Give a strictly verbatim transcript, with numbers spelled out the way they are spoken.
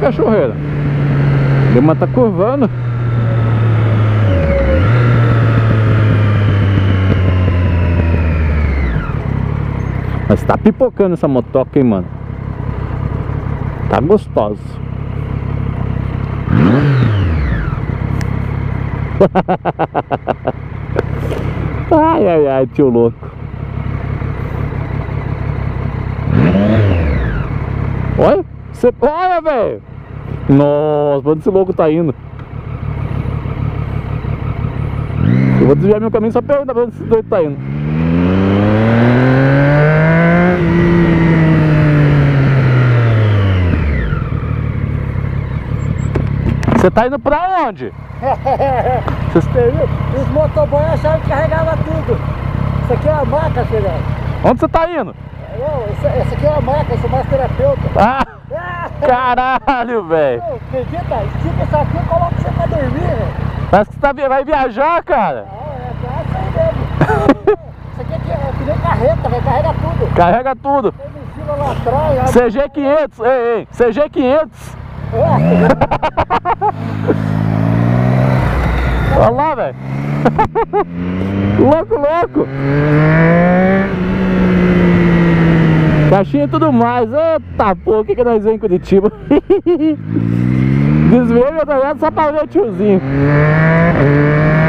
cachorreira. Lima tá curvando. Mas tá pipocando essa motoca, hein, mano. Tá gostoso. Ai, ai, ai, tio louco. Olha, você... olha, velho. Nossa, onde esse louco tá indo? Eu vou desviar meu caminho só pra onde esse doido tá indo. Você tá indo pra onde? Vocês... Os motoboys acharam que carregava tudo. Isso aqui é uma maca, filho. Onde você tá indo? Não, essa, essa aqui é uma maca, eu sou mais terapeuta. Ah, caralho, velho. Acredita? Estica isso aqui e coloca você pra dormir, velho. Parece que você tá, vai viajar, cara. Não, é isso aí mesmo. Isso aqui é que, é que nem carreta, velho, carrega tudo. Carrega tudo. Tem mochila lá atrás. C G quinhentos, ei, ei, C G quinhentos. Olha lá, velho. Louco, louco. Caixinha e tudo mais. Eita porra, o que que nós vemos em Curitiba? Desviei meu olhada só pra ver o tiozinho.